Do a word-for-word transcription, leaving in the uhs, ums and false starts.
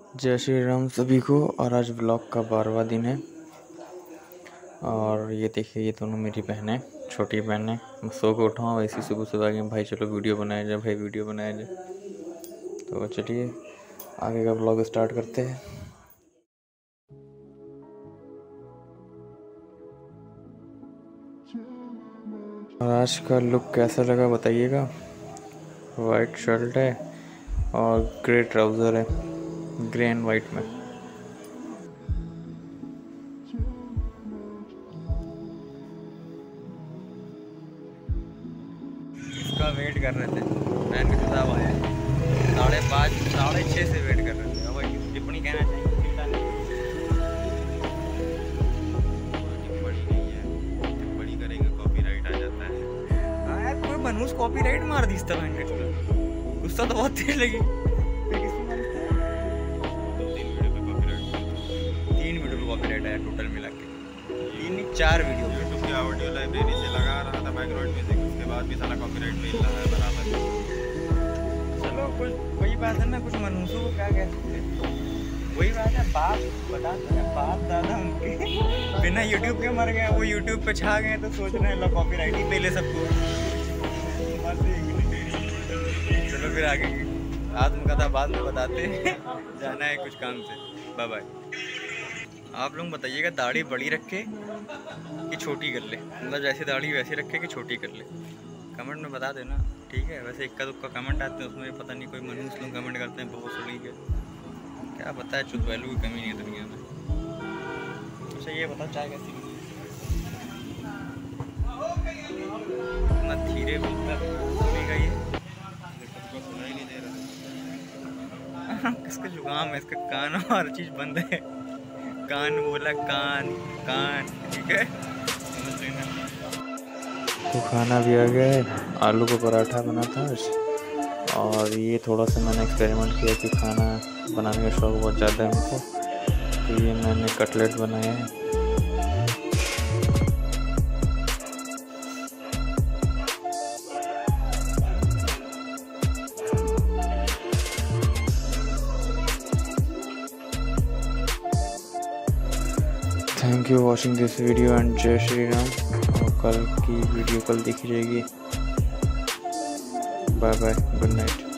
जय श्री राम सभी को। और आज व्लॉग का बारहवां दिन है और ये देखिए ये दोनों मेरी बहनें, छोटी बहनें। मैं सो के उठा हूँ ऐसी सुबह सुबह कि भाई चलो वीडियो बनाया जाए, भाई वीडियो बनाया जाए। तो चलिए आगे का व्लॉग स्टार्ट करते हैं। और आज का लुक कैसा लगा बताइएगा। वाइट शर्ट है और ग्रे ट्राउज़र है, ग्रे एंड वाइट में। इसका वेट कर रहे थे, बहन के साथ आए साढ़े पाँच साढ़े छः से वेट कर रहे थे। अब टिप्पणी कहना चाहिए बड़ी करेंगे कॉपीराइट आ जाता है। हाँ यार, कोई बनूस कॉपीराइट मार दी इस तरह का। गुस्सा तो बहुत तेज लगी। तीन वीडियो पे कॉपीराइट आया टोटल मिला के, तीन नहीं चार वीडियो। यूट्यूब की ऑडियो लाइब्रेरी से लगा रहा था बैकग्राउंड म्यूजिक, उसके बाद भी साला कॉपीराइट मिल रहा है बराबर। चलो कुछ वही बात है ना, कुछ मनुष्यों को क्या कह सकते हैं। वही बात है, बाप बताते हैं, बाप दादा उनके बिना यूट्यूब के मर गए, वो यूट्यूब पे छा गए तो सोच रहे हैं लो कॉपीराइट ही पहले सबको। चलो फिर आगे की आत्मकथा बाद में बताते हैं। जाना है कुछ काम से। Bye bye. आप लोग बताइएगा दाढ़ी बड़ी रखे कि छोटी कर ले, मतलब जैसी दाढ़ी वैसी रखे कि छोटी कर ले, कमेंट में बता देना। ठीक है, वैसे इक्का दुक्का कमेंट आते हैं, उसमें पता नहीं कोई मनुष्य लोग कमेंट करते हैं बहुत सड़ी के, क्या पता है। चुत वैल्यू की कमी नहीं है दुनिया में। अच्छा ये बताओ चाय कैसी बनी? इतना धीरे बोलेगा ये, सुनाई नहीं दे रहा। किसका जुकाम है, इसका कान और हर चीज़ बंद है। कान बोला, कान कान ठीक है। तो खाना भी आ गया है, आलू का पराठा बना था आज। और ये थोड़ा सा मैंने एक्सपेरिमेंट किया कि खाना बनाने का शौक बहुत ज़्यादा है हमको, तो ये मैंने कटलेट बनाया है। Thank you watching this video and जय श्री राम। और कल की वीडियो कल देखी जाएगी। Bye bye, good night.